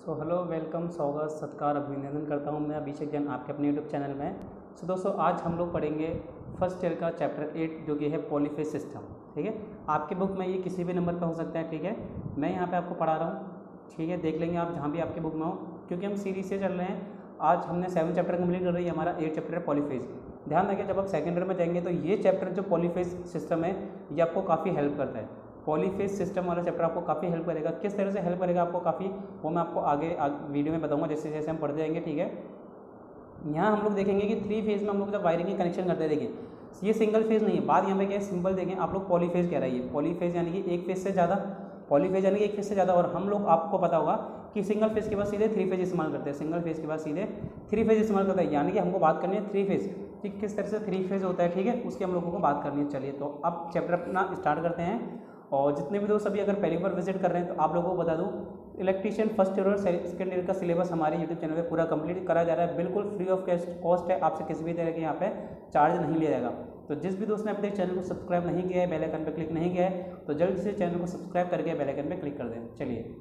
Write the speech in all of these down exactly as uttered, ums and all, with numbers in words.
So hello welcome स्वागत सत्कार अभिनंदन करता हूं मैं अभिषेक जैन आपके अपने यूट्यूब चैनल में। सो दोस्तों आज हम लोग पढ़ेंगे फर्स्ट ईयर का चैप्टर एट जो कि है पॉलीफेज सिस्टम। ठीक है, आपके बुक में ये किसी भी नंबर पर हो सकता है। ठीक है, मैं यहाँ पे आपको पढ़ा रहा हूँ। ठीक है, देख लेंगे आप जहाँ भी आपकी बुक में हो, क्योंकि हम सीरीज से चल रहे हैं। आज हमने सेवन चैप्टर कंप्लीट कर रही है, हमारा एट चैप्टर है पॉलीफेज। ध्यान रखिए जब आप सेकेंड ईयर में जाएंगे तो ये चैप्टर जो पॉलीफेज सिस्टम है ये आपको काफ़ी हेल्प करता है। पॉलीफेज सिस्टम वाला चैप्टर आपको काफ़ी हेल्प करेगा। किस तरह से हेल्प करेगा आपको काफ़ी, वो मैं आपको आगे, आगे वीडियो में बताऊंगा जैसे जैसे हम पढ़ते जाएंगे। ठीक है, यहाँ हम लोग देखेंगे कि थ्री फेज में हम लोग जब वायरिंग की कनेक्शन करते हैं, देखिए ये सिंगल फेज नहीं है। बात यहाँ पे क्या है, सिंपल देखें आप लोग, पॉलीफेज कह रहा है ये पॉलीफेज यानी कि एक फेज से ज़्यादा, पॉलीफेज यानी कि एक फेज से ज़्यादा। और हम लोग, आपको पता होगा कि सिंगल फेज के बाद सीधे थ्री फेज इस्तेमाल करते हैं, सिंगल फेज के बाद सीधे थ्री फेज इस्तेमाल करते हैं। यानी कि हमको बात करनी है थ्री फेज, ठीक किस तरह से थ्री फेज होता है। ठीक है, उसकी हम लोगों को बात करनी है। चलिए तो अब चैप्टर अपना स्टार्ट करते हैं। और जितने भी दोस्त अभी अगर पहली बार विजिट कर रहे हैं तो आप लोगों को बता दूं, इलेक्ट्रीशियन फर्स्ट ईयर और सेकेंड ईयर का सिलेबस हमारे यूट्यूब चैनल पे पूरा कंप्लीट करा जा रहा है। बिल्कुल फ्री ऑफ कॉस्ट है, आपसे किसी भी तरह के यहाँ पे चार्ज नहीं लिया जाएगा। तो जिस भी दोस्त ने अभी तक चैनल को सब्सक्राइब नहीं किया है, बेल आइकन पर क्लिक नहीं किया है, तो जल्द से चैनल को सब्सक्राइब करके बेल आइकन पर क्लिक कर दें। चलिए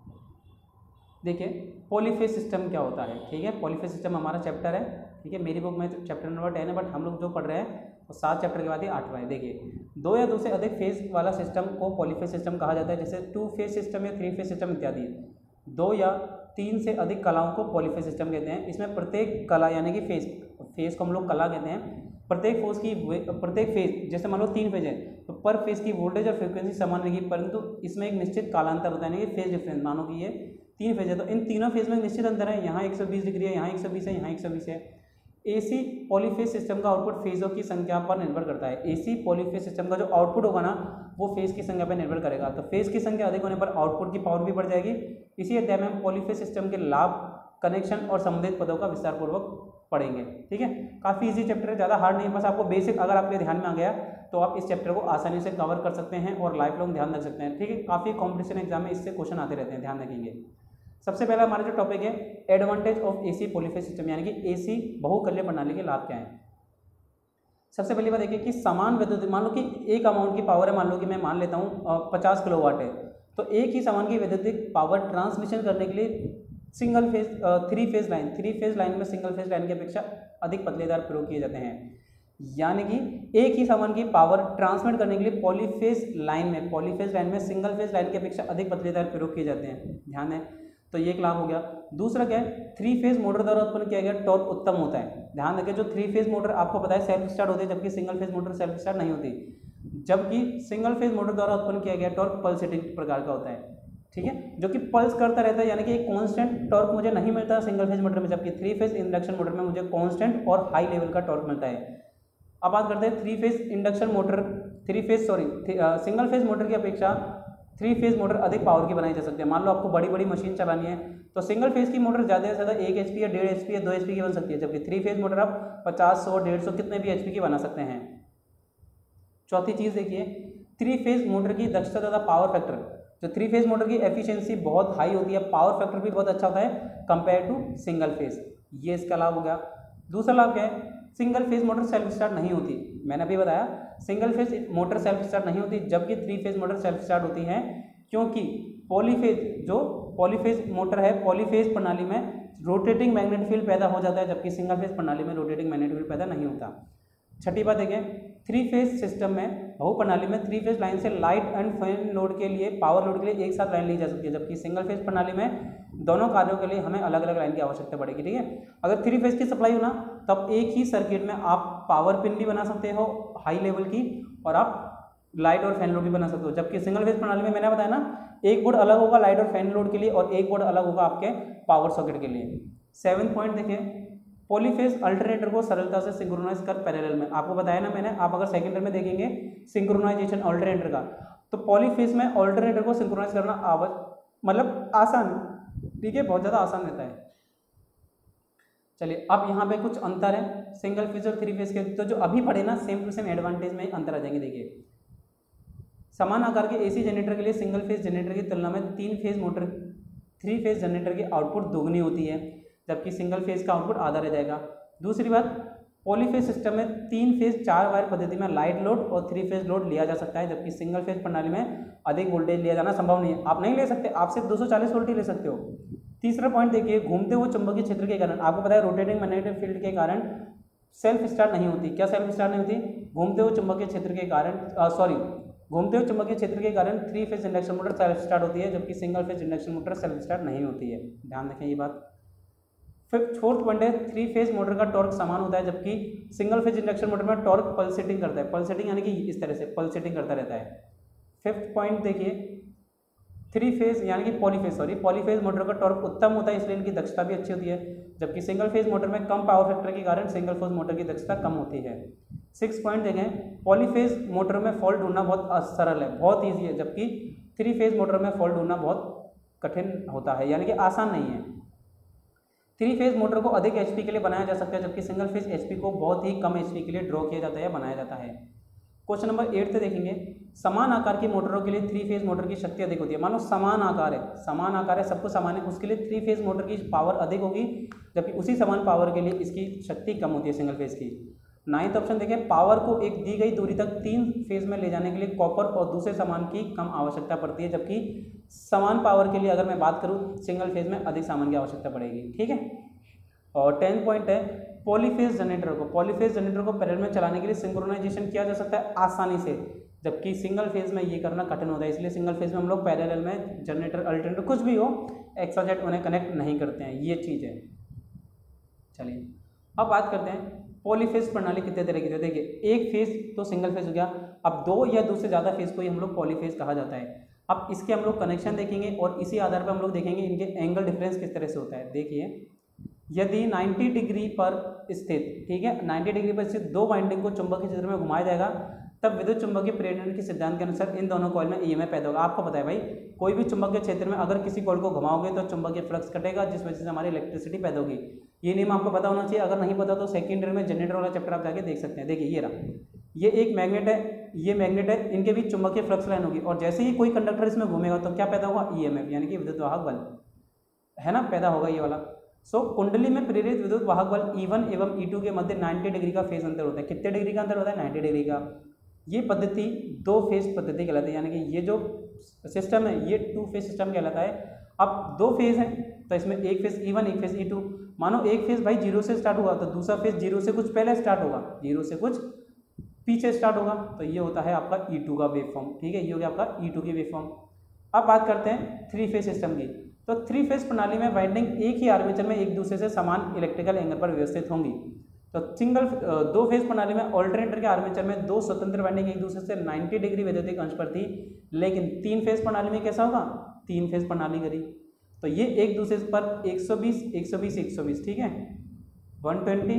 देखिए पॉलीफेज सिस्टम क्या होता है। ठीक है, पॉलीफेज सिस्टम हमारा चैप्टर है। ठीक है, मेरी बुक में चैप्टर नंबर टेन है, बट हम लोग जो पढ़ रहे हैं वो सात चैप्टर के बाद ही आठवां है। देखिए दो या दो से अधिक फेज वाला सिस्टम को पॉलीफेज सिस्टम कहा जाता है, जैसे टू फेज सिस्टम या थ्री फेज सिस्टम इत्यादि। दो या तीन से अधिक कलाओं को पॉलीफेज सिस्टम कहते हैं। इसमें प्रत्येक कला यानी कि फेज, फेज को हम लोग कला कहते हैं। प्रत्येक फोर्स की प्रत्येक फेज, जैसे मान लो तीन फेज है तो पर फेज की वोल्टेज और फ्रिक्वेंसी समान रहेगी, परंतु इसमें एक निश्चित कालांतर होता है, यानी कि फेज डिफरेंस। मानो कि ये तीन फेज है तो इन तीनों फेज में निश्चित अंतर है। यहाँ एक सौ बीस डिग्री है, यहाँ एक सौ बीस है, यहाँ एक सौ बीस है। एसी पॉलीफेज सिस्टम का आउटपुट फेजों की संख्या पर निर्भर करता है। एसी पॉलीफेज सिस्टम का जो आउटपुट होगा ना वो फेज की संख्या पर निर्भर करेगा। तो फेज की संख्या अधिक होने पर आउटपुट की पावर भी बढ़ जाएगी। इसी अध्याय में हम पॉलीफेज सिस्टम के लाभ, कनेक्शन और संबंधित पदों का विस्तार पूर्वक पढ़ेंगे। ठीक है, काफ़ी इजी चैप्टर है, ज़्यादा हार्ड नहीं है। बस आपको बेसिक अगर आपके ध्यान में आ गया तो आप इस चैप्टर को आसानी से कवर कर सकते हैं और लाइफ लॉन्ग ध्यान रख सकते हैं। ठीक है, काफ़ी कॉम्पिटिशन एग्जाम में इससे क्वेश्चन आते रहते हैं, ध्यान रखेंगे। सबसे पहला हमारा जो टॉपिक है advantage of AC polyphase system, यानी कि एसी बहुकल्य प्रणाली के लाभ क्या हैं। सबसे पहली बात देखिए कि समान विद्युत, मान लो कि एक अमाउंट की पावर है, मान लो कि मैं मान लेता हूँ पचास किलोवाट है, तो एक ही समान की विद्युत पावर ट्रांसमिशन करने के लिए single phase three phase line three phase line में सिंगल फेज लाइन की अपेक्षा अधिक पतले तार प्रयोग किए जाते हैं। यानी कि एक ही समान की पावर ट्रांसमिट करने के लिए पॉलीफेज लाइन में पॉलीफेज लाइन में सिंगल फेज लाइन की अपेक्षा अधिक पतले तार प्रयोग किए जाते हैं। ध्यान है, तो ये एक लाभ हो गया। दूसरा क्या है, थ्री फेज मोटर द्वारा उत्पन्न किया गया टॉर्क उत्तम होता है। ध्यान रखिए जो थ्री फेज मोटर आपको पता है सेल्फ स्टार्ट होती है, जबकि single phase motor self start नहीं होती। जबकि सिंगल फेज मोटर द्वारा उत्पन्न किया गया टॉर्क पल्सेटिंग प्रकार का होता है। ठीक है, जो कि पल्स करता रहता है, यानी कि एक कांस्टेंट टॉर्क मुझे नहीं मिलता सिंगल फेज मोटर में, जबकि थ्री फेज इंडक्शन मोटर में मुझे कांस्टेंट और हाई लेवल का टॉर्क मिलता है। अब बात करते हैं three phase induction motor, three phase sorry single phase motor की अपेक्षा थ्री फेज मोटर अधिक पावर की बनाई जा सकती है। मान लो आपको बड़ी बड़ी मशीन चलानी है तो सिंगल फेज की मोटर ज़्यादा से ज़्यादा एक एच पी या डेढ़ एच पी या दो एच पी की बन सकती है, जबकि थ्री फेज मोटर आप पचास सौ डेढ़ सौ कितने भी एच पी की बना सकते हैं। चौथी चीज़ देखिए, थ्री फेज मोटर की दक्षता तथा पावर फैक्टर, जो थ्री फेज मोटर की एफिशिएंसी बहुत हाई होती है, पावर फैक्टर भी बहुत अच्छा होता है कंपेयर टू सिंगल फेज। ये इसका लाभ हो गया। दूसरा लाभ क्या है, single phase motor self start नहीं होती। मैंने अभी बताया single phase motor self start नहीं होती, जबकि three phase motor self start होती है, क्योंकि पॉलीफेज जो पॉलीफेज मोटर है, पॉलीफेज प्रणाली में रोटेटिंग मैग्नेटिक फील्ड पैदा हो जाता है, जबकि सिंगल फेज प्रणाली में रोटेटिंग मैग्नेटिक फील्ड पैदा नहीं होता। छठी बात देखें, थ्री फेज सिस्टम में बहु प्रणाली में थ्री फेज लाइन से लाइट एंड फैन लोड के लिए, पावर लोड के लिए एक साथ लाइन ली जा सकती है, जबकि सिंगल फेज प्रणाली में दोनों कार्यों के लिए हमें अलग अलग लाइन की आवश्यकता पड़ेगी। ठीक है, अगर थ्री फेज की सप्लाई हो ना तब एक ही सर्किट में आप पावर पिन भी बना सकते हो हाई लेवल की, और आप लाइट और फैन लोड भी बना सकते हो। जबकि सिंगल फेज प्रणाली में मैंने बताया ना, एक बोर्ड अलग होगा लाइट और फैन लोड के लिए और एक बोर्ड अलग होगा आपके पावर सॉकेट के लिए। सेवन पॉइंट देखें, पॉलीफेज अल्टरनेटर को सरलता से सिंक्रोनाइज कर पैरेलल में, आपको बताया ना मैंने, आप अगर सेकंड में देखेंगे सिंक्रोनाइजेशन अल्टरनेटर का, तो पॉलीफेज में अल्टरनेटर को सिंक्रोनाइज करना आवश्यक, मतलब आसान, ठीक है, बहुत ज़्यादा आसान रहता है। चलिए अब यहाँ पे कुछ अंतर है सिंगल फेज और थ्री फेज के, तो जो अभी पढ़े ना सेम टू सेम एडवांटेज में अंतर आ जाएंगे। देखिए समान आकार के एसी जनरेटर के लिए सिंगल फेज जनरेटर की तुलना में तीन phase motor three phase generator की आउटपुट दोगुनी होती है, जबकि सिंगल फेज का आउटपुट आधा रह जाएगा। दूसरी बात, पॉलीफेज सिस्टम में तीन फेज चार वायर पद्धति में लाइट लोड और थ्री फेज लोड लिया जा सकता है, जबकि सिंगल फेज प्रणाली में अधिक वोल्टेज लिया जाना संभव नहीं है। आप नहीं ले सकते, आप सिर्फ दो सौ चालीस वोल्ट ही ले सकते हो। तीसरा पॉइंट देखिए, घूमते हुए चुंबकीय क्षेत्र के कारण, आपको पता है रोटेटिंग मैग्नेटिक फील्ड के कारण सेल्फ स्टार्ट नहीं होती। क्या सेल्फ स्टार्ट नहीं होती? घूमते हुए चुंबकीय क्षेत्र के कारण, सॉरी घूमते हुए चुंबकीय क्षेत्र के कारण three phase induction motor self start होती है, जबकि single phase induction motor self start नहीं होती है। ध्यान रखें ये बात। फिफ्थ फोर्थ पॉइंट है, थ्री फेज मोटर का टॉर्क समान होता है, जबकि सिंगल फेज इंडक्शन मोटर में टॉर्क पल्सेटिंग करता है। पल्सेटिंग यानी कि इस तरह से पल्सेटिंग करता रहता है। फिफ्थ पॉइंट देखिए, थ्री फेज यानी कि पॉलीफेज सॉरी पॉलीफेज मोटर का टॉर्क उत्तम होता है, इसलिए इनकी दक्षता भी अच्छी होती है, जबकि सिंगल फेज मोटर में कम पावर फैक्टर के कारण सिंगल फेज मोटर की दक्षता कम होती है। सिक्स पॉइंट देखें, पॉलीफेज मोटर में फॉल्ट ढूंढना बहुत सरल है, बहुत ईजी है, जबकि थ्री फेज मोटर में फॉल्ट ढूंढना बहुत कठिन होता है, यानी कि आसान नहीं है। थ्री फेज मोटर को अधिक एचपी के लिए बनाया जा सकता है, जबकि सिंगल फेज एचपी को बहुत ही कम एचपी के लिए ड्रॉ किया जाता है या बनाया जाता है। क्वेश्चन नंबर एट से देखेंगे, समान आकार की मोटरों के लिए थ्री फेज मोटर की शक्ति अधिक होती है। मान लो समान आकार है, समान आकार है, सबको समान है, उसके लिए थ्री फेज मोटर की पावर अधिक होगी, जबकि उसी समान पावर के लिए इसकी शक्ति कम होती है सिंगल फेज की। नाइन्थ ऑप्शन देखें, पावर को एक दी गई दूरी तक तीन फेज में ले जाने के लिए कॉपर और दूसरे सामान की कम आवश्यकता पड़ती है, जबकि समान पावर के लिए अगर मैं बात करूँ सिंगल फेज में अधिक सामान की आवश्यकता पड़ेगी। ठीक है। और टेंथ पॉइंट है, पॉलीफेज जनरेटर को पॉलीफेज जनरेटर को पैरेलल में चलाने के लिए सिंक्रोनाइजेशन किया जा सकता है आसानी से, जबकि सिंगल फेज में ये करना कठिन होता है, इसलिए सिंगल फेज में हम लोग पैरेलल में जनरेटर अल्टरनेटर कुछ भी हो एक्स्ट्रा जेट उन्हें कनेक्ट नहीं करते हैं, ये चीज़ है। चलिए अब बात करते हैं पॉलीफेज प्रणाली कितने तरह की है। देखिए, एक फेज तो सिंगल फेज हो गया, अब दो या दो से ज़्यादा फेज को ही हम लोग पॉलीफेज कहा जाता है। अब इसके हम लोग कनेक्शन देखेंगे और इसी आधार पर हम लोग देखेंगे इनके एंगल डिफरेंस किस तरह से होता है। देखिए, यदि नब्बे डिग्री पर स्थित, ठीक है, नब्बे डिग्री पर स्थित दो वाइंडिंग को चुंबकीय क्षेत्र में घुमाया जाएगा, तब विद्युत चुंबकीय प्रेरण के सिद्धांत के अनुसार इन दोनों कॉइल में ईएमएफ पैदा होगा। आपको पता है भाई, कोई भी चुंबकीय क्षेत्र में अगर किसी कॉइल को घुमाओगे तो चुंबकीय फ्लक्स कटेगा, जिस वजह से हमारी इलेक्ट्रिसिटी पैदा होगी। ये नियम आपको पता होना चाहिए, अगर नहीं पता तो सेकेंड ईयर में जनरेटर वाला चैप्टर आप जाके देख सकते हैं। देखिए, ये रहा, ये एक मैग्नेट है, ये मैग्नेट है, इनके बीच चुंबकीय फ्लक्स लाइन होगी, और जैसे ही कोई कंडक्टर इसमें घूमेगा तो क्या पैदा होगा? ईएमएफ, यानी कि विद्युत वाहक बल है ना, पैदा होगा ये वाला। सो so, कुंडली में प्रेरित विद्युत वाहक बल ई वन एवं ई टू के मध्य नब्बे डिग्री का फेज अंतर होता है। कितने डिग्री का अंतर होता है? नब्बे डिग्री का। ये पद्धति दो फेज पद्धति कहलाती है, यानी कि ये जो सिस्टम है ये टू फेज सिस्टम कहलाता है। अब दो फेज है तो इसमें एक फेज ई वन, एक फेज ई टू। मानो एक फेज भाई जीरो से स्टार्ट हुआ तो दूसरा फेज जीरो से कुछ पहले स्टार्ट होगा, जीरो से कुछ पीछे स्टार्ट होगा, तो ये होता है आपका ई टू का वेव फॉर्म। ठीक है, ये हो गया आपका ई टू की वेव फॉर्म। अब बात करते हैं थ्री फेज सिस्टम की। तो थ्री फेज प्रणाली में वाइंडिंग एक ही आर्मेचर में एक दूसरे से समान इलेक्ट्रिकल एंगल पर व्यवस्थित होंगी। तो सिंगल दो फेज प्रणाली में ऑल्टरनेटर के आर्मेचर में दो स्वतंत्र वाइंडिंग एक दूसरे से नब्बे डिग्री वैद्युतिक अंश पर थी, लेकिन तीन फेज प्रणाली में कैसा होगा? तीन फेज प्रणाली करी तो ये एक दूसरे पर एक सौ बीस, एक सौ बीस, एक सौ बीस, ठीक है, एक सौ बीस,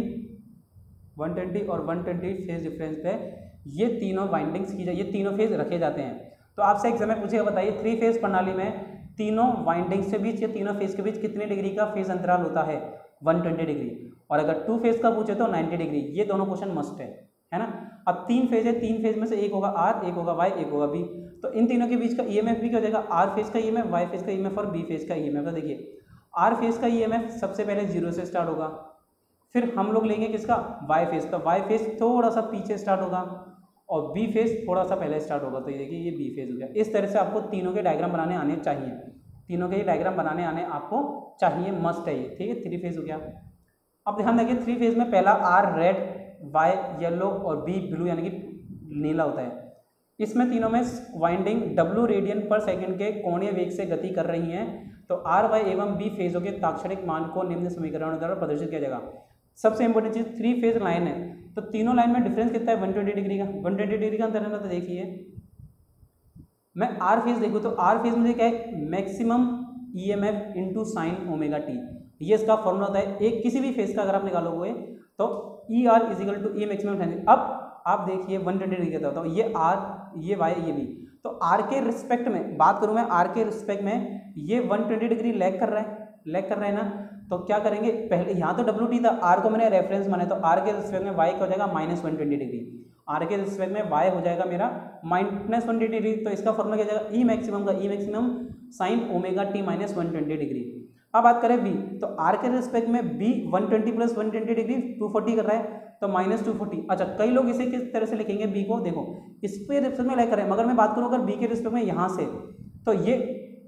एक सौ बीस और एक सौ बीस फेज डिफरेंस पे ये तीनों वाइंडिंग्स की जाए, ये तीनों फेज रखे जाते हैं। तो आपसे एक समय पूछेगा, बताइए थ्री फेज प्रणाली में तीनों वाइंडिंग्स के बीच या तीनों फेज के बीच कितने डिग्री का फेज अंतराल होता है? एक सौ बीस डिग्री। और अगर टू फेज का पूछे तो नब्बे डिग्री। ये दोनों क्वेश्चन मस्ट है, है ना। अब तीन फेज है, तीन फेज में से एक होगा आर, एक होगा वाई, एक होगा बी। तो इन तीनों के बीच का ईएमएफ भी क्या हो जाएगा? आर फेज का ईएमएफ, वाई फेज का ईएमएफ और बी फेज का ईएमएफ। तो देखिए, आर फेज का ईएमएफ सबसे पहले जीरो से स्टार्ट होगा, फिर हम लोग लेंगे किसका? वाई फेज का। वाई फेज थोड़ा सा पीछे स्टार्ट होगा और बी फेज थोड़ा सा पहले स्टार्ट होगा। तो ये देखिए, ये बी फेज हो गया। इस तरह से आपको तीनों के डायग्राम बनाने आने चाहिए, तीनों के डायग्राम बनाने आने आपको चाहिए, मस्ट है ये। ठीक है, थ्री फेज हो गया। अब ध्यान रखिए, थ्री फेज में पहला आर रेड, वाई येलो और बी ब्लू यानी कि नीला होता है। इसमें तीनों में winding W radian per second के कोणीय वेग से गति कर रही हैं। तो आर, वाई एवं बी फेजों के ताक्षणिक मान को निम्न समीकरणों द्वारा प्रदर्शित किया जाएगा। सबसे इंपॉर्टेंट चीज, थ्री फेज लाइन है तो तीनों लाइन में डिफरेंस कितना है? एक सौ बीस डिग्री का। एक सौ बीस डिग्री का अंतर है ना। तो देखिए, मैं आर फेज देखूँ तो आर फेज में क्या है? Maximum E M F into sine omega t, ये इसका फॉर्मूला होता है। एक किसी भी फेज का अगर आप निकालोगे तो E R is equal to E maximum. अब आप देखिए एक सौ बीस डिग्री का होता है, ये आर, ये वाई, ये बी। तो आर के रिस्पेक्ट में बात करूँ मैं, आर के रिस्पेक्ट में ये एक सौ बीस डिग्री लैग कर रहा है, लैग कर रहा है ना। तो क्या करेंगे, पहले यहाँ तो डब्ल्यू टी था, आर को मैंने रेफरेंस माना, तो आर के रिस्पेक्ट में वाई का हो जाएगा minus one twenty degree, R के रिस्पेक्ट में वाई हो जाएगा मेरा माइनस वन ट्वेंटी डिग्री। तो इसका फॉर्मूला क्या जाएगा? ई मैक्सिमम का, E maximum sine omega t minus one twenty degree. अब बात करें बी, तो आर के रिस्पेक्ट में बी एक सौ बीस प्लस वन ट्वेंटी डिग्री दो सौ चालीस कर रहा है, तो माइनस टू फोर्टी। अच्छा, कई लोग इसे किस तरह से लिखेंगे बी को? देखो, इस पे रिस्पेक्ट में लाइक करें, मगर मैं बात करूँ अगर बी के रिस्पेक्ट में यहाँ से, तो ये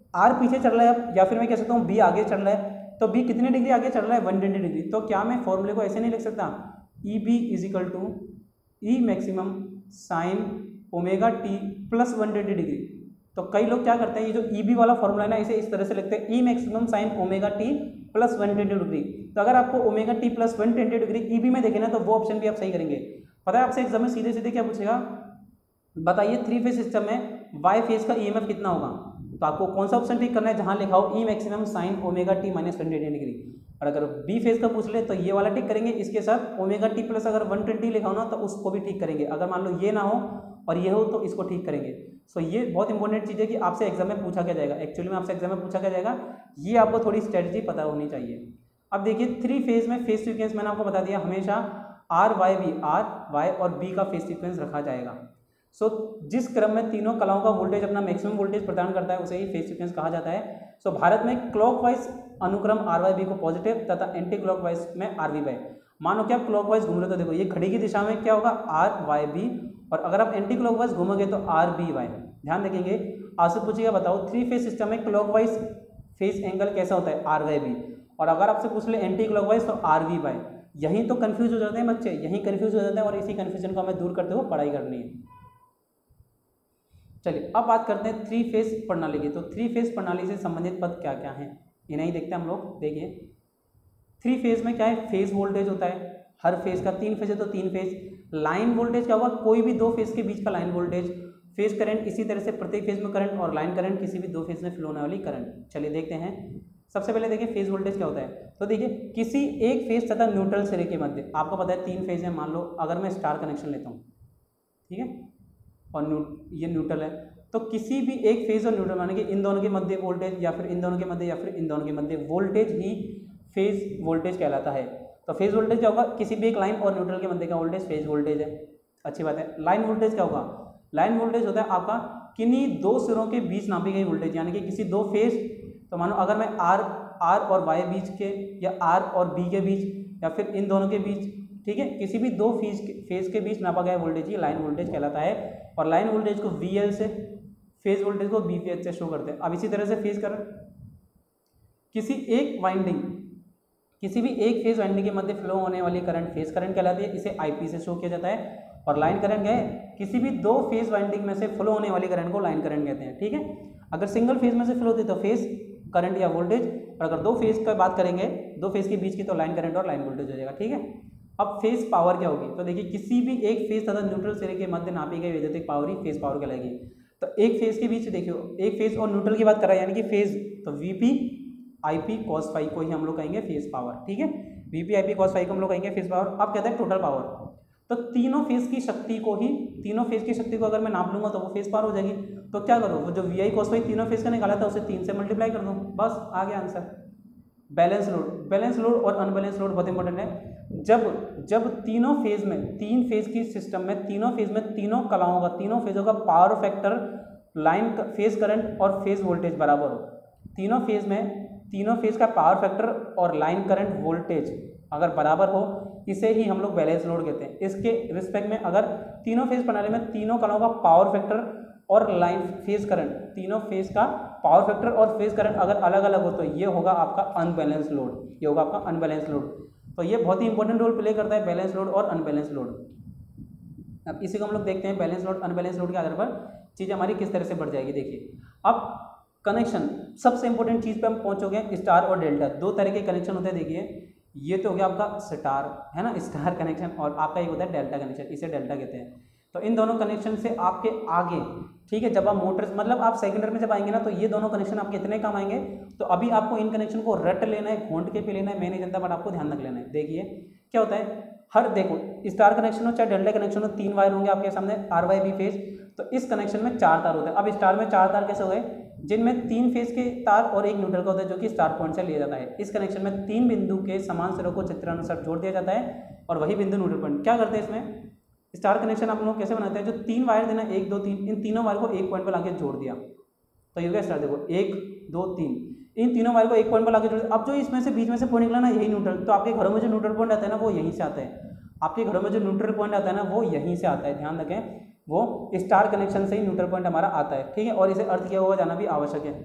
आर पीछे चल रहा है या फिर मैं कह सकता हूँ बी आगे चल रहा है, तो बी कितने डिग्री आगे चल रहा है, वन ट्वेंटी डिग्री। तो क्या मैं फॉर्मूले को ऐसे नहीं लिख सकता, E B is equal to E maximum sine omega t plus one twenty degree. तो कई लोग क्या करते हैं, ये जो ई बी वाला फॉर्मूला है ना, इसे इस तरह से लिखते हैं, E maximum sine omega t plus one twenty degree. तो अगर आपको omega t plus one twenty degree E B में देखे ना, तो वो ऑप्शन भी आप सही करेंगे। पता है आपसे एग्जाम में सीधे सीधे क्या पूछेगा, बताइए थ्री फेज सिस्टम में वाई फेज का ई एम एफ कितना होगा। तो आपको कौन सा ऑप्शन टिक करना है, जहां लिखा हो E maximum sine omega t minus twenty degree. और अगर बी फेज का पूछ ले तो ये वाला टिक करेंगे, इसके साथ ओमेगा टी प्लस अगर वन ट्वेंटी लिखा हो ना तो उसको भी ठीक करेंगे। अगर मान लो ये ना हो और ये हो तो इसको ठीक करेंगे। सो ये बहुत इंपॉर्टेंट चीज़ है कि आपसे एग्जाम में पूछा क्या जाएगा, एक्चुअली में आपसे एग्जाम में पूछा क्या जाएगा, ये आपको थोड़ी स्ट्रेटजी पता होनी चाहिए। अब देखिए थ्री फेज में फेज सीक्वेंस मैंने आपको बता दिया, हमेशा R Y B, R Y और बी का फेज सीक्वेंस रखा जाएगा। सो so, जिस क्रम में तीनों कलाओं का वोल्टेज अपना मैक्सिमम वोल्टेज प्रदान करता है उसे ही फेज सीक्वेंस कहा जाता है। सो so, भारत में क्लॉकवाइज अनुक्रम आर वाई बी को पॉजिटिव तथा एंटी क्लॉकवाइज में आर वी वाई। मानो कि आप क्लॉकवाइज घूम रहे हो तो देखो ये घड़ी की दिशा में क्या होगा, आर वाई बी, और अगर आप एंटी क्लॉकवाइज घूमोगे तो आर बी वाई। ध्यान रखेंगे, आपसे पूछेगा बताओ थ्री फेज सिस्टम में क्लॉकवाइज फेज एंगल कैसा होता है, आर वाई बी, और अगर आपसे पूछ ले एंटी क्लॉकवाइज तो आर वी वाई। यहीं तो कन्फ्यूज हो जाते हैं बच्चे, यहीं कन्फ्यूज हो जाते हैं, और इसी कन्फ्यूजन को हमें दूर करते हुए पढ़ाई करनी है। चलिए अब बात करते हैं थ्री फेज प्रणाली की। तो थ्री फेज प्रणाली से संबंधित पद क्या क्या हैं, इन्हें ही देखते हैं हम लोग। देखिए थ्री फेज में क्या है, फेज वोल्टेज होता है, हर फेज का तीन फेज है तो तीन फेज। लाइन वोल्टेज क्या होगा, कोई भी दो फेज के बीच का लाइन वोल्टेज। फेज करंट, इसी तरह से प्रत्येक फेज में करंट, और लाइन करंट किसी भी दो फेज में फ्लो होने वाली करंट। चलिए देखते हैं, सबसे पहले देखिए फेज वोल्टेज क्या होता है। तो देखिए किसी एक फेज तथा न्यूट्रल सिरे के मध्य, आपको पता है तीन फेज है, मान लो अगर मैं स्टार कनेक्शन लेता हूँ, ठीक है, और न्यू ये न्यूट्रल है, तो किसी भी एक फेज और न्यूट्रल माने कि इन दोनों के मध्य वोल्टेज, या फिर इन दोनों के मध्य, या फिर इन दोनों के मध्य वोल्टेज ही फेज वोल्टेज कहलाता है। तो फेज वोल्टेज क्या होगा, किसी भी एक लाइन और न्यूट्रल के मध्य का वोल्टेज फेज वोल्टेज है। अच्छी बात है। लाइन वोल्टेज क्या होगा, लाइन वोल्टेज होता है आपका किन्हीं दो सिरों के बीच नापी गई वोल्टेज, यानी कि किसी दो फेज, तो मानो अगर मैं आर आर और वाई बीच के, या आर और बी के बीच, या फिर इन दोनों के बीच, ठीक है, किसी भी दो फेज के फेज के बीच नापा गया वोल्टेज ही लाइन वोल्टेज कहलाता है। और लाइन वोल्टेज को वी एल से, फेज वोल्टेज को बी वी एच से शो करते हैं। अब इसी तरह से फेज करंट, किसी एक वाइंडिंग, किसी भी एक फेज वाइंडिंग के मध्य फ्लो होने वाली करंट फेज करंट कहलाती है, इसे आई पी से शो किया जाता है। और लाइन करंट क्या है, किसी भी दो फेज वाइंडिंग में से फ्लो होने वाली करंट को लाइन करंट कहते हैं, ठीक है। अगर सिंगल फेज में से फ्लो होती है तो फेज करंट या वोल्टेज, और अगर दो फेज का बात करेंगे, दो फेज के बीच की, तो लाइन करंट और लाइन वोल्टेज हो जाएगा, ठीक है। अब फेज पावर क्या होगी, तो देखिए किसी भी एक फेज तथा न्यूट्रल सिरे के मध्य नापी गई विद्युत पावर ही फेज पावर कहलाएगी। तो एक फेज के बीच देखियो, एक फेज और न्यूट्रल की बात कर रहा है, यानी कि फेज, तो वीपी आईपी कॉस फाइव को ही हम लोग कहेंगे फेज पावर, ठीक है। वीपी आईपी कॉस फाइव को हम लोग कहेंगे फेज पावर। अब कहते हैं टोटल पावर, तो तीनों फेज की शक्ति को ही, तीनों फेज की शक्ति को अगर मैं नाप लूंगा तो वो फेज पावर हो जाएगी। तो क्या करो, वो जो वी आई कॉस फाइव तीनों फेज का निकाला था उसे तीन से मल्टीप्लाई कर दो, बस आ गया answer. Balance load, balance load और अनबैलेंस लोड बहुत इंपॉर्टेंट है। जब जब तीनों फेज में, तीन फेज की सिस्टम में, तीनों फेज में तीनों कलाओं का, तीनों फेजों का power factor, line phase current और फेज वोल्टेज बराबर हो, तीनों फेज में तीनों फेज का पावर फैक्टर और लाइन करंट वोल्टेज अगर बराबर हो, इसे ही हम लोग बैलेंस लोड कहते हैं। इसके रिस्पेक्ट में अगर तीनों फेज प्रणाली में तीनों कलाओं का पावर फैक्टर और लाइन फेज करंट, तीनों फेज का पावर फैक्टर और फेज करंट अगर अलग अलग हो, तो ये होगा आपका अनबैलेंस लोड, ये होगा आपका अनबैलेंस लोड। तो ये बहुत ही इंपॉर्टेंट रोल प्ले करता है, बैलेंस लोड और अनबैलेंस लोड। अब इसी को हम लोग देखते हैं, बैलेंस लोड अनबैलेंस लोड के आधार पर चीज़ हमारी किस तरह से बढ़ जाएगी। देखिए अब कनेक्शन, सबसे इंपॉर्टेंट चीज़ पे हम पहुंच चुके हैं, स्टार और डेल्टा, दो तरह के कनेक्शन होते हैं। देखिए ये तो हो गया आपका स्टार, है ना, स्टार कनेक्शन, और आपका एक होता है डेल्टा कनेक्शन, इसे डेल्टा कहते हैं। तो इन दोनों कनेक्शन से आपके आगे, ठीक है, जब आप मोटर्स, मतलब आप सेकेंड ईयर में जब आएंगे ना, तो ये दोनों कनेक्शन आपके इतने काम आएंगे। तो अभी आपको इन कनेक्शन को रट लेना है, घोंट के पे लेना है, मैं नहीं जानता, बट आपको ध्यान रख लेना है। देखिए क्या होता है, हर, देखो स्टार कनेक्शन हो चाहे डेल्टा कनेक्शन हो, तीन वायर होंगे आपके सामने, आर वाई बी फेज। तो इस कनेक्शन में चार तार होते हैं। अब स्टार में चार तार कैसे हो गए, जिनमें तीन फेज के तार और एक न्यूट्रल का होता है, जो कि स्टार पॉइंट से लिया जाता है। इस कनेक्शन में तीन बिंदु के समान सिरों को चित्रानुसार जोड़ दिया जाता है, और वही बिंदु न्यूट्रल पॉइंट। क्या करते हैं इसमें, स्टार कनेक्शन आप लोग कैसे बनाते हैं, जो तीन वायर देना, एक दो तीन, इन तीनों वायर को एक पॉइंट पर लाके जोड़ दिया, तो ये क्या स्टार, देखो एक दो तीन, इन तीनों वायर को एक पॉइंट पर लाके जोड़ दिया। अब जो इसमें से बीच में से पॉइंट निकला ना, यही न्यूट्रल, तो आपके घरों में जो न्यूट्रल पॉइंट आता है ना, वो यहीं से आता है। आपके घरों में जो न्यूट्रल पॉइंट आता है ना, वो यहीं से आता है, ध्यान रखें, वो स्टार कनेक्शन से ही न्यूट्रल पॉइंट हमारा आता है, ठीक है। और इसे अर्थ किया हुआ जाना भी आवश्यक है।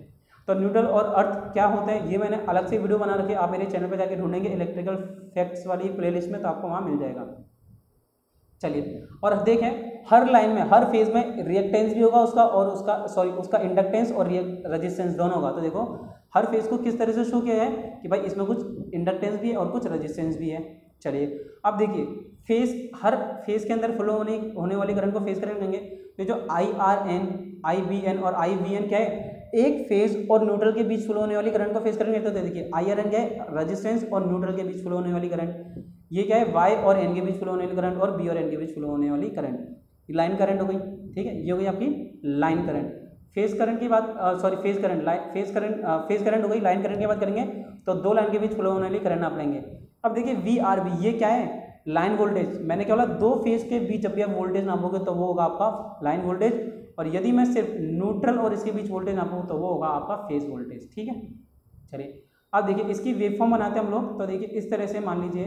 तो न्यूट्रल और अर्थ क्या होता है ये मैंने अलग से वीडियो बना रखी है, आप मेरे चैनल पर जाके ढूंढेंगे इलेक्ट्रिकल फैक्ट्स वाली प्लेलिस्ट में, तो आपको वहाँ मिल जाएगा। चलिए, और देखें हर लाइन में हर फेज में रिएक्टेंस भी होगा उसका और उसका सॉरी उसका इंडक्टेंस और रेजिस्टेंस दोनों होगा। तो देखो हर फेज को किस तरह से शो किया है कि भाई इसमें कुछ इंडक्टेंस भी है और कुछ रेजिस्टेंस भी है। चलिए अब देखिए फेज, हर फेज के अंदर फ्लो होने होने वाली करंट को फेज करंट कहेंगे। तो जो I R N, I B N और आई वी एन क्या है, एक फेज और न्यूट्रल के बीच फ्लो होने वाली करंट को फेज करंट कहते हैं। तो देखिए आई आर एन क्या है, रेजिस्टेंस और न्यूट्रल के बीच फ्लो होने वाली करंट। ये क्या है, वाई और एन के बीच फ्लो होने वाली करंट और बी और एन के बीच फ्लो होने वाली करंट। लाइन करंट हो गई, ठीक है, ये हो गई आपकी लाइन करंट। फेज करंट की बात, sorry phase current, line phase current, phase current हो गई। लाइन करंट की बात करेंगे तो दो लाइन के बीच फ्लो होने वाली करंट आप लेंगे। अब देखिए वी आर बी, ये क्या है, लाइन वोल्टेज। मैंने क्या बोला, दो फेज के बीच जब भी आप वोल्टेज नापोगे तो वो होगा आपका लाइन वोल्टेज, और यदि मैं सिर्फ न्यूट्रल और इसके बीच वोल्टेज नापूँ तो वो होगा आपका फेज वोल्टेज, ठीक है। चलिए अब देखिए इसकी वेव फॉर्म बनाते हैं हम लोग। तो देखिए इस तरह से मान लीजिए,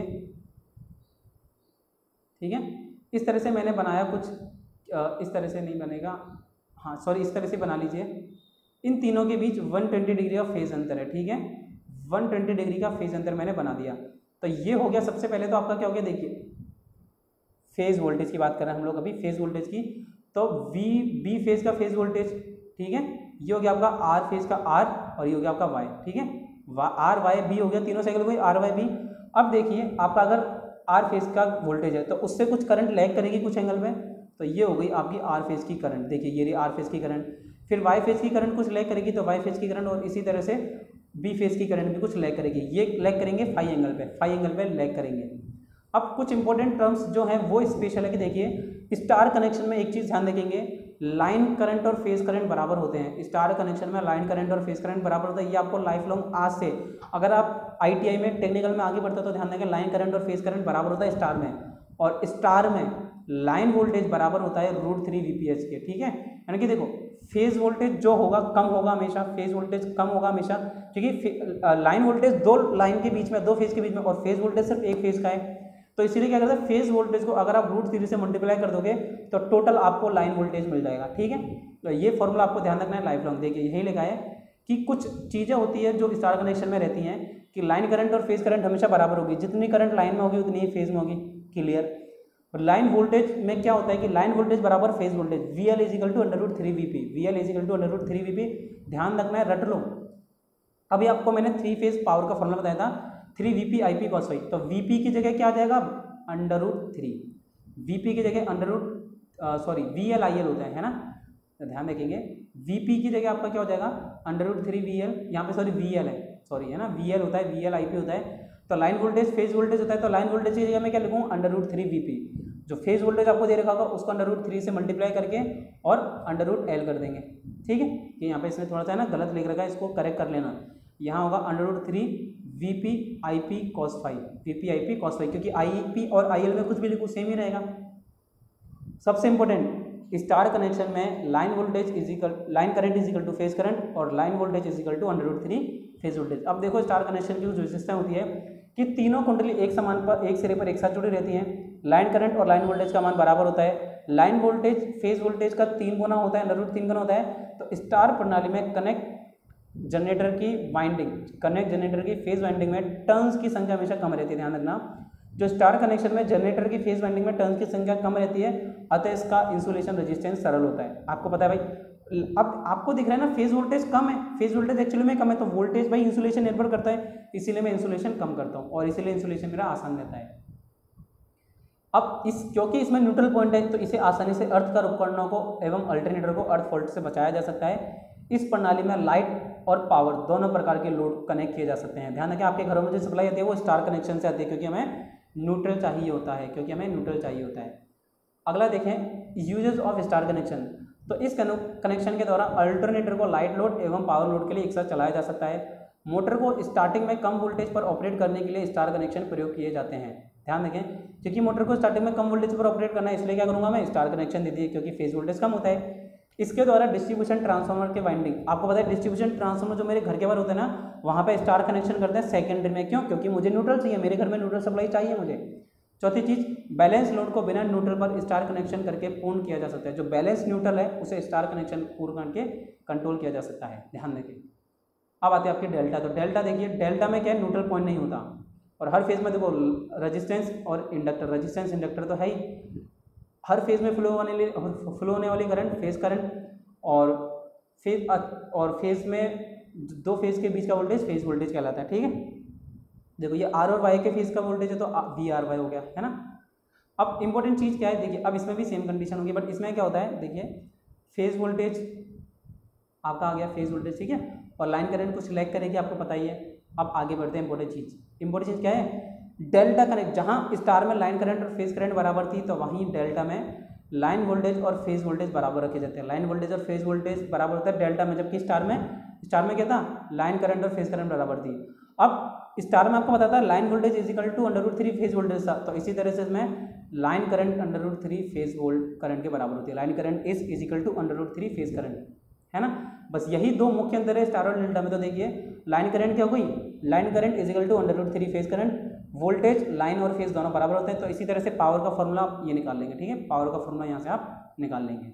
ठीक है, इस तरह से मैंने बनाया कुछ, इस तरह से नहीं बनेगा, हाँ सॉरी इस तरह से बना लीजिए। इन तीनों के बीच एक सौ बीस डिग्री का फेज अंतर है, ठीक है, एक सौ बीस डिग्री का फेज अंतर मैंने बना दिया। तो ये हो गया, सबसे पहले तो आपका क्या हो गया, देखिए फेज वोल्टेज की बात कर रहे हैं हम लोग अभी, फेज वोल्टेज की। तो वी बी फेज का फेज वोल्टेज, ठीक है, ये हो गया आपका आर फेज का आर, और ये हो गया आपका वाई, ठीक है, आर वाई बी हो गया, तीनों साइकिल हो गई आर वाई बी। अब देखिए आपका अगर आर फेज का वोल्टेज है तो उससे कुछ करंट लैग करेगी कुछ एंगल में, तो ये हो गई आपकी आर फेज की करंट। देखिए ये रही आर फेज की करंट। फिर वाई फेज की करंट कुछ लैग करेगी तो वाई फेज की करंट, और इसी तरह से बी फेज की करंट भी कुछ लैग करेगी। ये लैग करेंगे फाई एंगल पे, फाई एंगल पे लैग करेंगे। अब कुछ इंपॉर्टेंट टर्म्स जो हैं वो स्पेशल है कि देखिए स्टार कनेक्शन में एक चीज़ ध्यान रखेंगे, लाइन करंट और फेज करंट बराबर होते हैं। स्टार कनेक्शन में लाइन करंट और फेज करंट बराबर होता है। ये आपको लाइफ लॉन्ग आज से, अगर आप आईटीआई में टेक्निकल में आगे बढ़ते हो तो ध्यान देंगे लाइन करंट और फेज करंट बराबर होता है स्टार में, और स्टार में लाइन वोल्टेज बराबर होता है रूट थ्री वीपीएच के, ठीक है। यानी कि देखो फेज वोल्टेज जो होगा कम होगा हमेशा, फेज वोल्टेज कम होगा हमेशा, क्योंकि लाइन वोल्टेज दो लाइन के बीच में, दो फेज के बीच में, और फेज वोल्टेज सिर्फ एक फेज का है। तो इसीलिए क्या करते हैं, फेज वोल्टेज को अगर आप रूट थ्री से मल्टीप्लाई कर दोगे तो टोटल आपको लाइन वोल्टेज मिल जाएगा, ठीक है। तो ये फॉर्मूला आपको ध्यान रखना है लाइफ लॉन्ग। देखिए यही लिखा है कि कुछ चीज़ें होती है जो स्टार कनेक्शन में रहती हैं कि लाइन करंट और फेज करंट हमेशा बराबर होगी, जितनी करंट लाइन में होगी उतनी ही फेज में होगी, क्लियर। और लाइन वोल्टेज में क्या होता है कि लाइन वोल्टेज बराबर phase voltage, V L is equal to under root three V P, V L is equal to under root three V P. ध्यान रखना है, रट लो। अभी आपको मैंने थ्री फेज पावर का फॉर्मूला बताया था, three V P I P cos Y. तो वी पी की जगह क्या आ जाएगा, under root three, V P की जगह under root sorry V L I L होता है, है ना। तो ध्यान रखेंगे वी पी की जगह आपका क्या हो जाएगा, under root three V L, यहाँ पे सॉरी वी एल है, सॉरी है ना, वी एल होता है, वी एल आई पी होता है। तो लाइन वोल्टेज फेज वोल्टेज होता है, तो लाइन वोल्टेज की जगह मैं क्या लिखूँ, under root three V P. जो फेज वोल्टेज आपको दे रखा होगा उसको अंडर रूट थ्री से मल्टीप्लाई करके और अंडर रूट एल कर देंगे, ठीक है। कि यहाँ पे इसने थोड़ा सा है ना गलत लिख रखा है, इसको करेक्ट कर लेना। यहाँ होगा under root three V P I P cos five, V P I P cos five, क्योंकि आई पी और आई एल में कुछ भी लिखूँ सेम ही रहेगा। सबसे इंपॉर्टेंट, स्टार कनेक्शन में line voltage is equal, line current is equal to phase current, और line voltage is equal to under root three phase voltage. अब देखो स्टार कनेक्शन की कुछ विशेषता होती है कि तीनों कुंडली एक समान पर, एक सिरे पर एक साथ जुड़ी रहती हैं। लाइन करंट और लाइन वोल्टेज का मान बराबर होता है। लाइन वोल्टेज फेज वोल्टेज का तीन गुना होता है, अंडर रूट तीन गुना होता है। तो स्टार प्रणाली में कनेक्ट जनरेटर की वाइंडिंग, कनेक्ट जनरेटर की फेज वाइंडिंग में टर्न्स की संख्या हमेशा कम रहती है, ध्यान रखना। जो स्टार कनेक्शन में जनरेटर की फेज वाइंडिंग में टर्न्स की संख्या कम रहती है, अतः इसका इंसुलेशन रेजिस्टेंस सरल होता है। आपको पता है भाई, अब आपको दिख रहा है ना फेज वोल्टेज कम है, फेज वोल्टेज एक्चुअली में कम है, तो वोल्टेज भाई इंसुलेशन निर्भर करता है, इसीलिए मैं इंसुलेशन कम करता हूँ और इसीलिए इंसुलेशन मेरा आसान रहता है। अब इस क्योंकि इसमें न्यूट्रल पॉइंट है तो इसे आसानी से अर्थ कर उपकरणों को एवं अल्टरनेटर को अर्थ फॉल्ट से बचाया जा सकता है। इस प्रणाली में लाइट और पावर दोनों प्रकार के लोड कनेक्ट किए जा सकते हैं। ध्यान रखें आपके घरों में जो सप्लाई आती है वो स्टार कनेक्शन से आती है, क्योंकि हमें न्यूट्रल चाहिए होता है, क्योंकि हमें न्यूट्रल चाहिए होता है। अगला देखें यूजेस ऑफ स्टार कनेक्शन। तो इस कनेक्शन के द्वारा अल्टरनेटर को लाइट लोड एवं पावर लोड के लिए एक साथ चलाया जा सकता है। मोटर को स्टार्टिंग में कम वोल्टेज पर ऑपरेट करने के लिए स्टार कनेक्शन प्रयोग किए जाते हैं। ध्यान रखें, क्योंकि मोटर को स्टार्टिंग में कम वोल्टेज पर ऑपरेट करना है, इसलिए क्या करूंगा मैं, स्टार कनेक्शन दे दिए, क्योंकि फेज वोल्टेज कम होता है। इसके द्वारा डिस्ट्रीब्यूशन ट्रांसफार्मर के वाइंडिंग, आपको पता है डिस्ट्रीब्यूशन ट्रांसफार्मर जो मेरे घर के बाहर होता है ना, वहाँ पे स्टार कनेक्शन करते हैं सेकेंडरी में। क्यों? क्योंकि मुझे न्यूट्रल चाहिए, मेरे घर में न्यूट्रल सप्लाई चाहिए मुझे। चौथी चीज, बैलेंस लोड को बिना न्यूट्रल पर स्टार कनेक्शन करके पूर्ण किया जा सकता है। जो बैलेंस न्यूट्रल है उसे स्टार कनेक्शन पूर्ण करके कंट्रोल किया जा सकता है। ध्यान रखें। अब आते हैं आपके डेल्टा। तो डेल्टा देखिए, डेल्टा में क्या है, न्यूट्रल पॉइंट नहीं होता, और हर फेज में देखो रेजिस्टेंस और इंडक्टर, रेजिस्टेंस इंडक्टर तो है ही, हर फेज में फ्लो होने वाली फ्लो होने वाली करंट फेज करंट, और फेज और फेज में दो फेज के बीच का वोल्टेज फेज वोल्टेज कहलाता है। ठीक है, देखो ये आर और वाई के फेज का वोल्टेज है तो वी आर वाई हो गया, है ना। अब इंपॉर्टेंट चीज़ क्या है, देखिए अब इसमें भी सेम कंडीशन होगी, बट इसमें क्या होता है, देखिए फेज वोल्टेज आपका आ गया फेज वोल्टेज, ठीक है, और लाइन करंट को सिलेक्ट करेगी, आपको पता ही है। अब आगे बढ़ते हैं, इंपॉर्टेंट चीज़ इंपॉर्टेंट चीज़ क्या है, डेल्टा कनेक्ट, जहाँ स्टार में लाइन करंट और फेज करंट बराबर थी तो वहीं डेल्टा में लाइन वोल्टेज और फेज वोल्टेज बराबर रखे जाते हैं। लाइन वोल्टेज और फेज वोल्टेज बराबर होता है डेल्टा में, जबकि स्टार में स्टार में क्या था, लाइन करंट और फेज करंट बराबर थी। अब स्टार में आपको पता था line voltage is equal to under root three phase voltage था, तो इसी तरह से इसमें line current under root three phase volt current के बराबर होती है। Line current is is equal to under root three phase current, है ना। बस यही दो मुख्य अंतर है स्टार और डेल्टा में। तो देखिए लाइन करंट क्या हो गई, line current is equal to under root three phase current, voltage line और फेज दोनों बराबर होते हैं। तो इसी तरह से पावर का फॉर्मूला आप ये निकाल लेंगे, ठीक है, पावर का फॉर्मूला यहाँ से आप निकाल लेंगे।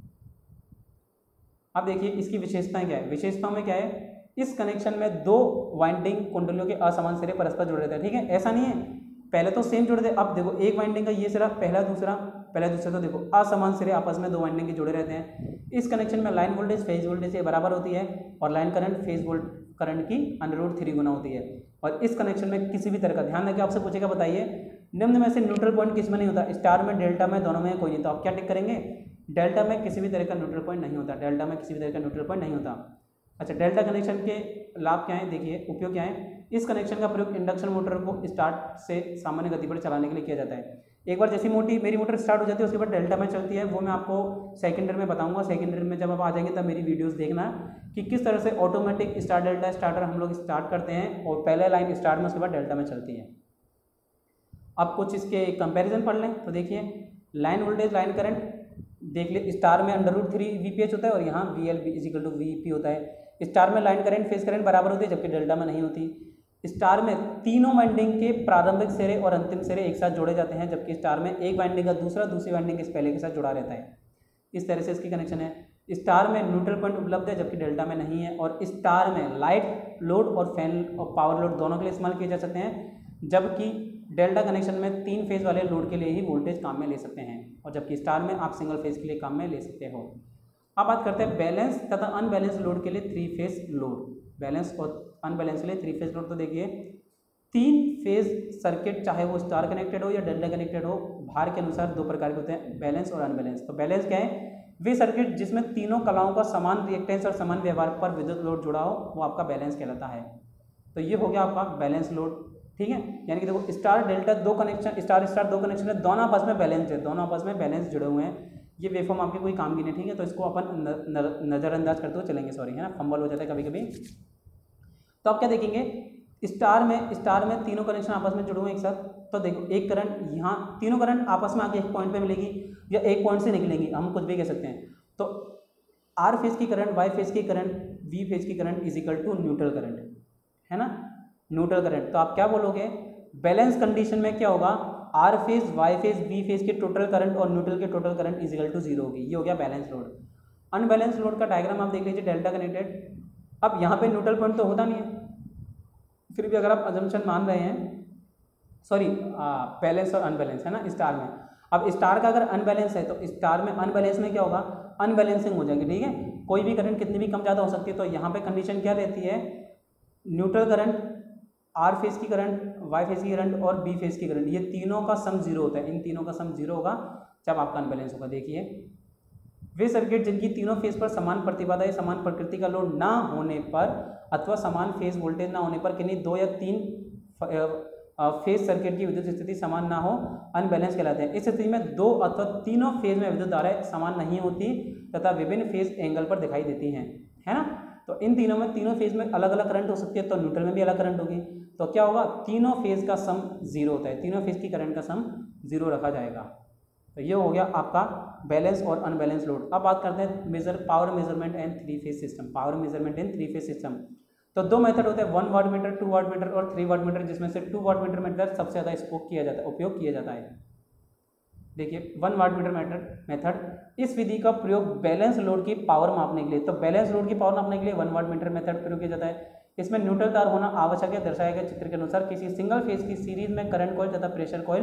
अब देखिए इसकी विशेषताएं क्या है, विशेषताओं में क्या है, इस कनेक्शन में दो वाइंडिंग कुंडलियों के असमान सिरे परस्पर जुड़े रहते हैं। ठीक है, ऐसा नहीं है पहले तो सेम जुड़े थे, अब देखो एक वाइंडिंग का ये सिरा पहला दूसरा पहला दूसरा, तो देखो असमान सिरे आपस में दो वाइंडिंग के जुड़े रहते हैं। इस कनेक्शन में लाइन वोल्टेज फेज वोल्टेज से बराबर होती है और line current phase volt current की अंडर रूट थ्री गुना होती है। और इस कनेक्शन में किसी भी तरह का ध्यान रखिए, आपसे पूछेगा बताइए निम्न में से न्यूट्रल पॉइंट किस में नहीं होता, स्टार में, डेल्टा में, दोनों में कोई नहीं, तो आप क्या टिक करेंगे, डेल्टा में किसी भी तरह का न्यूट्रल पॉइंट नहीं होता, डेल्टा में किसी भी तरह का न्यूट्रल पॉइंट नहीं होता। अच्छा, डेल्टा कनेक्शन के लाभ क्या है, देखिए उपयोग क्या है, इस कनेक्शन का प्रयोग इंडक्शन मोटर को स्टार्ट से सामान्य गति पर चलाने के लिए किया जाता है। एक बार जैसी मोटी मेरी मोटर स्टार्ट हो जाती है उसके बाद डेल्टा में चलती है, वो मैं आपको सेकेंडरी में बताऊंगा। सेकेंडरी में जब आप आ जाएंगे तब मेरी वीडियोस देखना कि किस तरह से ऑटोमेटिक स्टार्ट डेल्टा स्टार्टर हम लोग स्टार्ट करते हैं और पहले लाइन स्टार्ट में उसके बाद डेल्टा में चलती है। अब कुछ इसके कंपेरिजन पढ़ लें तो देखिए लाइन वोल्टेज लाइन करंट देख ले, स्टार में under root three V P H होता है और यहाँ V L B is equal to V P होता है। स्टार में लाइन करंट फेज करंट बराबर होती है जबकि डेल्टा में नहीं होती। स्टार में तीनों वाइंडिंग के प्रारंभिक सिरे और अंतिम सिरे एक साथ जोड़े जाते हैं जबकि स्टार में एक वाइंडिंग का दूसरा दूसरी वाइंडिंग के पहले के साथ जुड़ा रहता है। इस तरह से इसकी कनेक्शन है। स्टार में न्यूट्रल पॉइंट उपलब्ध है जबकि डेल्टा में नहीं है, और स्टार में लाइट लोड और फैन और पावर लोड दोनों के लिए इस्तेमाल किए जा सकते हैं, जबकि डेल्टा कनेक्शन में तीन फेज वाले लोड के लिए ही वोल्टेज काम में ले सकते हैं, और जबकि स्टार में आप सिंगल फेज के लिए काम में ले सकते हो। अब बात करते हैं बैलेंस तथा अनबैलेंस लोड के लिए थ्री फेज लोड। बैलेंस और अनबैलेंस के लिए थ्री फेज लोड, तो देखिए तीन फेज सर्किट चाहे वो स्टार कनेक्टेड हो या डेल्टा कनेक्टेड हो, भार के अनुसार दो प्रकार के होते हैं, बैलेंस और अनबैलेंस। तो बैलेंस क्या है, वे सर्किट जिसमें तीनों कलाओं का समान रिएक्टेंस और समान व्यवहार पर विद्युत लोड जुड़ा हो वो आपका बैलेंस कहलाता है। तो ये हो गया आपका बैलेंस लोड, ठीक है। यानी कि देखो स्टार डेल्टा दो कनेक्शन, स्टार स्टार दो कनेक्शन है, दोनों आपस में बैलेंस है, दोनों आपस में बैलेंस जुड़े हुए हैं। ये वेवफॉर्म आपके कोई काम की नहीं, ठीक है, तो इसको अपन नज़रअंदाज करते हुए चलेंगे, सॉरी है ना, फंबल हो जाता है कभी कभी। तो आप क्या देखेंगे, स्टार में स्टार में तीनों कनेक्शन आपस में जुड़े हुए हैं एक साथ, तो देखो एक करंट यहाँ, तीनों करंट आपस में आके एक पॉइंट पे मिलेगी या एक पॉइंट से निकलेंगी, हम कुछ भी कह सकते हैं। तो आर फेज की करंट, वाई फेज की करंट, वी फेज की current is equal to neutral current, है ना, न्यूट्रल करंट। तो आप क्या बोलोगे, बैलेंस कंडीशन में क्या होगा, R phase, Y phase, V phase के टोटल करंट और न्यूट्रल के total current is equal to zero होगी। ये हो गया बैलेंस लोड। अनबैलेंस लोड का डायग्राम आप देख लीजिए, डेल्टा कनेक्टेड। अब यहाँ पे न्यूट्रल पॉइंट तो होता नहीं है, फिर भी अगर आप अजम्पशन मान रहे हैं, सॉरी बैलेंस और अनबैलेंस है ना स्टार में। अब स्टार का अगर अनबैलेंस है तो स्टार में अनबैलेंस में क्या होगा, अनबैलेंसिंग हो जाएगी, ठीक है, कोई भी करंट कितनी भी कम ज़्यादा हो सकती है। तो यहाँ पे कंडीशन क्या रहती है, न्यूट्रल करंट, आर फेज की करंट, वाई फेज की करंट और बी फेज की करंट, ये तीनों का सम जीरो होता है। इन तीनों का सम जीरो होगा जब आपका अनबैलेंस होगा। देखिए वे सर्किट जिनकी तीनों फेज पर समान प्रतिबाधा या समान प्रकृति का लोड ना होने पर अथवा समान फेज वोल्टेज ना होने पर किन्हीं दो या तीन फेज सर्किट की विद्युत स्थिति समान ना हो, अनबैलेंस कहलाते हैं। इस स्थिति में दो अथवा तीनों फेज में विद्युत धाराएं समान नहीं होती तथा विभिन्न फेज एंगल पर दिखाई देती हैं, है ना। तो इन तीनों में, तीनों फेज में अलग अलग करंट हो सकती है, तो न्यूट्रल में भी अलग करंट होगी। तो क्या होगा, तीनों फेज का सम जीरो होता है, तीनों फेज की करंट का सम जीरो रखा जाएगा। तो ये हो गया आपका बैलेंस और अनबैलेंस लोड। अब बात करते हैं major power measurement and three phase system. Power measurement and three phase system, तो दो मेथड होते हैं, one watt meter, two watt meter और थ्री वाट मीटर, जिसमें से टू वाट मीटर मेथड सबसे ज़्यादा स्पोक किया जाता है, उपयोग किया जाता है। देखिए one watt meter method method इस विधि का प्रयोग बैलेंस लोड की पावर मापने के लिए, तो बैलेंस लोड की पावर मापने के लिए वन वाट मीटर मेथड प्रयोग किया जाता है। इसमें न्यूट्रल तार होना आवश्यक है। दर्शाए गए चित्र के अनुसार किसी सिंगल फेज की सीरीज में करंट कॉइल तथा प्रेशर कॉइल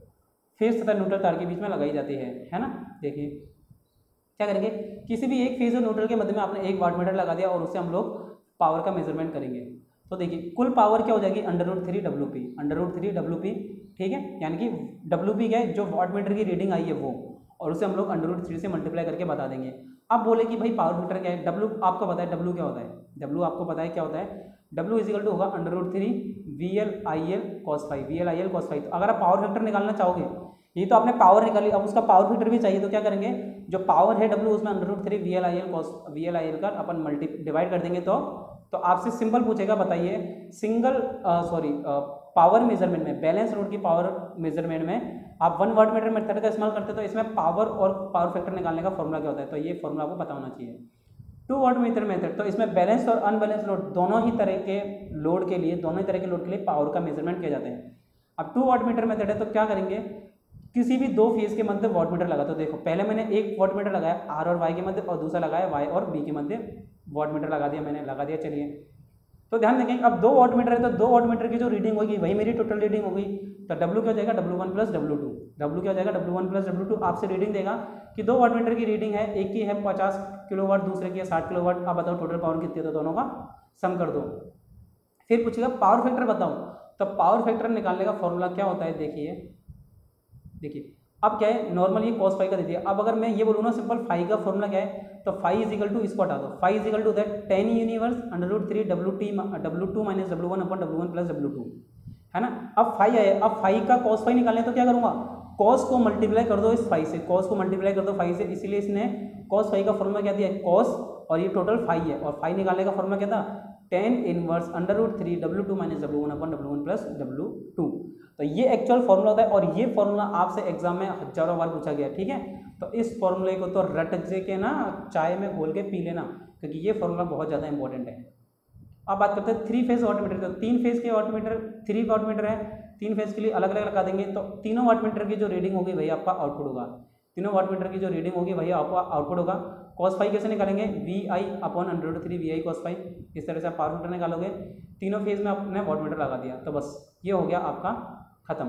फेज तथा न्यूट्रल तार के बीच में लगाई जाती है, है ना। देखिए क्या करेंगे, किसी भी एक फेज और न्यूट्रल के मध्य में आपने एक वाट मीटर लगा दिया और उससे हम लोग पावर का मेजरमेंट करेंगे। तो देखिए कुल पावर क्या हो जाएगी, under root three W P, under root three W P, ठीक है। यानी कि डब्ल्यू पी क्या है, जो वाट मीटर की रीडिंग आई है वो, और उसे हम लोग अंडर रूट थ्री से मल्टीप्लाई करके बता देंगे। अब बोले कि भाई पावर फैक्टर क्या है, डब्ल्यू आपको पता है डब्ल्यू क्या होता है, डब्ल्यू आपको पता है क्या होता है, डब्ल्यू इजिकल टू होगा under root three V L I L cos five, V L I L cos five. तो अगर आप पावर फैक्टर निकालना चाहोगे, ये तो आपने पावर निकाली, अब उसका पावर फैक्टर भी चाहिए, तो क्या करेंगे, जो पावर है डब्ल्यू उसमें under root three V L I L cos V L I L का अपन मल्टी डिवाइड कर देंगे। तो तो आपसे सिंपल पूछेगा, बताइए सिंगल सॉरी पावर मेजरमेंट में, बैलेंस लोड की पावर मेजरमेंट में आप वन वाट मीटर मेथड का इस्तेमाल करते हैं, तो इसमें पावर और पावर फैक्टर निकालने का फॉर्मूला क्या होता है, तो ये फॉर्मूला आपको पता होना चाहिए। टू वाट मीटर मेथड, तो इसमें बैलेंस और अनबैलेंस लोड दोनों ही तरह के लोड के लिए, दोनों ही तरह के लोड के लिए पावर का मेजरमेंट किया जाता है। अब टू वाट मीटर मेथड है, तो क्या करेंगे, किसी भी दो फेज के मध्य वाट मीटर लगा, तो देखो पहले मैंने एक वाट मीटर लगाया आर और वाई के मध्य, और दूसरा लगाया वाई और बी के मध्य वाट मीटर लगा दिया, मैंने लगा दिया। चलिए तो ध्यान देंगे, अब दो वाट मीटर है तो दो वाट मीटर की जो रीडिंग होगी वही मेरी टोटल रीडिंग होगी। तो डब्ल्यू क्या हो जाएगा, W one plus W two, W क्या हो जाएगा, W one plus W two. आपसे रीडिंग देगा कि दो वाट मीटर की रीडिंग है, एक की है पचास किलोवाट, दूसरे की है साठ किलोवाट। आप बताओ टोटल पावर कितनी है, तो दोनों का सम कर दो। फिर पूछेगा पावर फैक्टर बताओ, तो पावर फैक्टर निकालने का फॉर्मूला क्या होता है, देखिए देखिए अब क्या है, नॉर्मल ये कॉस फाइव का दे दिया। अब अगर मैं ये बोलूँ ना सिंपल, फाइव का फॉर्मूला क्या है, तो फाइव इज इक्वल टू, इसको हटा दो, five is equal to that tan inverse under root three W T W two minus W one upon W one plus W two, है ना। अब फाइव आए, अब फाइव का कॉस फाइव निकालने तो क्या करूँगा, कॉस को मल्टीप्लाई कर दो इस फाइव से, कॉस को मल्टीप्लाई कर दो फाइव से, इसीलिए इसने कॉस फाइव का फॉर्मूला क्या दिया है, कॉस, और ये टोटल फाइव है, और फाइव निकालने का फॉर्मूला क्या था, tan inverse under root three W two minus W one upon W one plus W two. तो ये एक्चुअल फॉर्मूला होता है, और ये फॉर्मूला आपसे एग्जाम में हजारों बार पूछा गया, ठीक है। तो इस फॉर्मूले को तो रट जे के ना चाय में घोल के पी लेना, क्योंकि ये फॉर्मूला बहुत ज़्यादा इंपॉर्टेंट है। अब बात करते हैं थ्री फेज वाट मीटर, तो तीन फेज के watt meter, three watt meter है, तीन फेज के लिए अलग अलग लगा देंगे। तो तीनों वाट मीटर की जो रीडिंग होगी वही आपका आउटपुट होगा, तीनों वाट मीटर की जो रीडिंग होगी वही आपका आउटपुट होगा। कॉस फाइव कैसे निकालेंगे, V I upon under root three V I cos five, इस तरह से आप पावर मीटर निकालोगे। तीनों फेज में आपने वाट मीटर लगा दिया, तो बस ये हो गया आपका खत्म।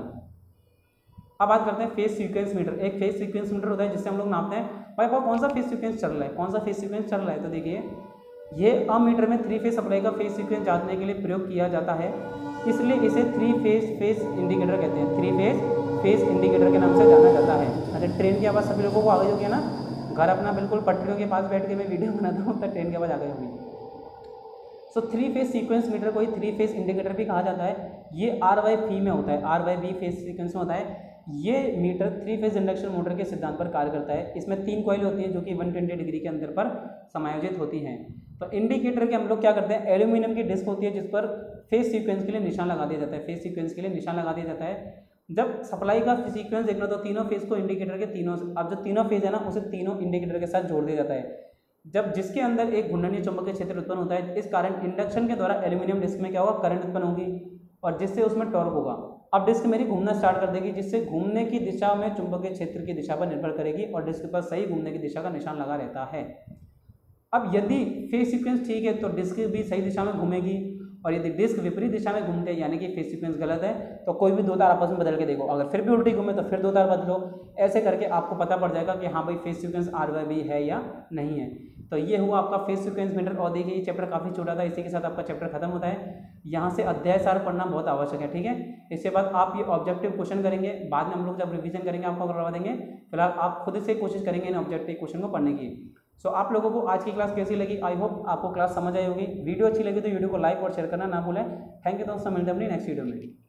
अब बात करते हैं फेज सीक्वेंस मीटर। एक फेज सीक्वेंस मीटर होता है जिससे हम लोग नापते हैं भाई आपका कौन सा फेज सीक्वेंस चल रहा है, कौन सा फेज सीक्वेंस चल रहा है। तो देखिए ये अमीटर में थ्री फेज सप्लाई का फेज सीक्वेंस जानने के लिए प्रयोग किया जाता है, इसलिए इसे थ्री फेज फेज इंडिकेटर कहते हैं, थ्री फेज फेज इंडिकेटर के नाम से जाना जाता है। अच्छा ट्रेन की आवाज़ सभी लोगों को आ गई होगी ना, घर अपना बिल्कुल पटरियों के पास बैठ के मैं वीडियो बनाता हूँ तो ट्रेन की आवाज़ आ गई होगी। So three phase sequence meter को ही थ्री फेज इंडिकेटर भी कहा जाता है। ये आर वाई फी में होता है, R Y B phase sequence में होता है। ये meter three phase induction motor के सिद्धांत पर कार्य करता है। इसमें तीन कॉइल होती हैं जो कि एक सौ बीस डिग्री के अंतर पर समायोजित होती हैं। तो इंडिकेटर के हम लोग क्या करते हैं, एल्यूमिनियम की डिस्क होती है जिस पर फेज सीक्वेंस के लिए निशान लगा दिया जाता है, फेज सीक्वेंस के लिए निशान लगा दिया जाता है। जब सप्लाई का सीक्वेंस देखना तो तीनों फेज को इंडिकेटर के तीनों, अब जो तीनों फेज है ना उसे तीनों इंडिकेटर के साथ जोड़ दिया जाता है। जब जिसके अंदर एक घूर्णनीय चुंबकीय क्षेत्र उत्पन्न होता है, इस कारण इंडक्शन के द्वारा एल्यूमिनियम डिस्क में क्या होगा, करंट उत्पन्न होगी और जिससे उसमें टॉर्क होगा। अब डिस्क मेरी घूमना स्टार्ट कर देगी, जिससे घूमने की दिशा में चुंबकीय क्षेत्र की दिशा पर निर्भर करेगी और डिस्क पर सही घूमने की दिशा का निशान लगा रहता है। अब यदि फेज सीक्वेंस ठीक है तो डिस्क भी सही दिशा में घूमेगी, और यदि डिस्क विपरीत दिशा में घूमते हैं यानी कि फेज सीक्वेंस गलत है तो कोई भी दो तार आपस में बदल के देखो, अगर फिर भी उल्टी घूमे तो फिर दो तार बदलो। ऐसे करके आपको पता पड़ जाएगा कि हाँ भाई phase sequence R Y B है या नहीं है। तो ये हुआ आपका फेज सीक्वेंस मीटर। और देखिए ये चैप्टर काफ़ी छोटा था, इसी के साथ आपका चैप्टर खत्म होता है। यहाँ से अध्याय सार पढ़ना बहुत आवश्यक है, ठीक है। इसके बाद आप ये ऑब्जेक्टिव क्वेश्चन करेंगे, बाद में हम लोग जब रिवीजन करेंगे आपको करवा देंगे। फिलहाल आप खुद से कोशिश करेंगे इन ऑब्जेक्टिव क्वेश्चन को पढ़ने की। सो so, आप लोगों को आज की क्लास कैसी लगी, आई होप आपको क्लास समझ आई होगी। वीडियो अच्छी लगी तो वीडियो को लाइक और शेयर करना ना भूलें। थैंक यू दोस्तों, मिलते हैं अपनी नेक्स्ट वीडियो में।